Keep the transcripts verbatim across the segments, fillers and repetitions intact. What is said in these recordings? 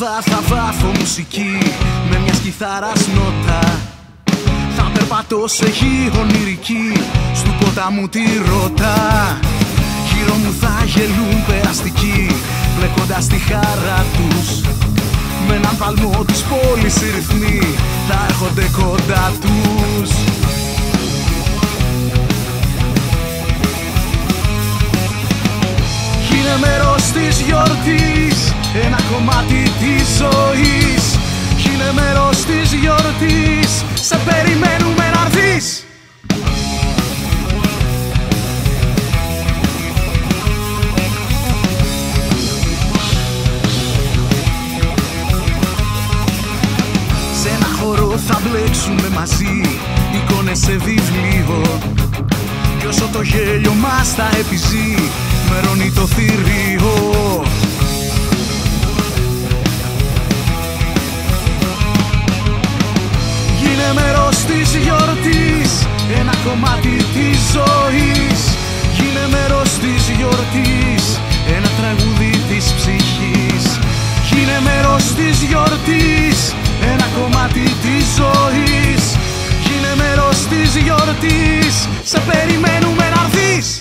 εβδομάδα θα βάθω μουσική με μια κιθάρας νότα. Θα περπατώ σε γη ονειρική στου ποταμού τη ρότα. Γύρω μου θα γελούν περαστικοί μπλεκώντας τη χαρά τους. Με έναν παλμό της πόλης οι ρυθμοί θα έρχονται κοντά τους. Είναι μέρος της γιορτής, ένα κομμάτι της ζωής. Είναι μέρος της γιορτής, σε περιμένουμε να έρθεις. Σε ένα χώρο θα μπλέξουμε μαζί, εικόνες σε βιβλίο. Κι όσο το γέλιο μας θα επιζεί, μερώνει το θηρίο. Γίνε μέρος της γιορτής, ένα κομμάτι της ζωής. Γίνε μέρος της γιορτής, ένα τραγούδι της ψυχής. Γίνε μέρος της γιορτής, ένα κομμάτι της ζωής. Γίνε μέρος της γιορτής, σε περιμένουμε να έρθεις.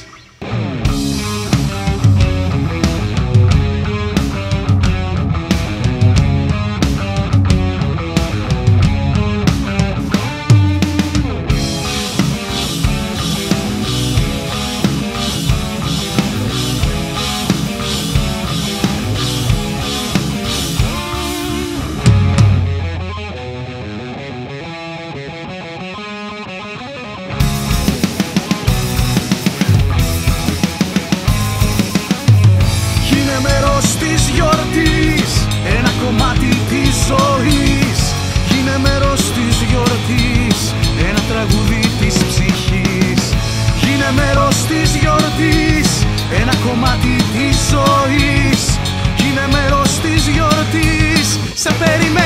Της γιορτής, ένα κομμάτι της ζωής. Γίνε μέρος της γιορτής, ένα τραγούδι της ψυχής. Γίνε μέρος της γιορτής, ένα κομμάτι της ζωής. Γίνε μέρος της γιορτής, σε περιμένω.